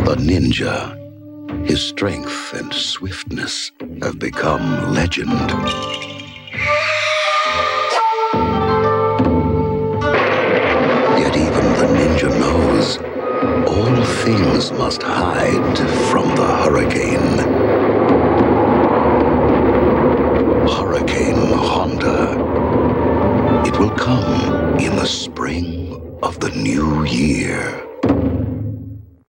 A ninja, his strength and swiftness have become legend. Yet even the ninja knows all things must hide from the hurricane. Hurricane Honda. It will come in the spring of the new year.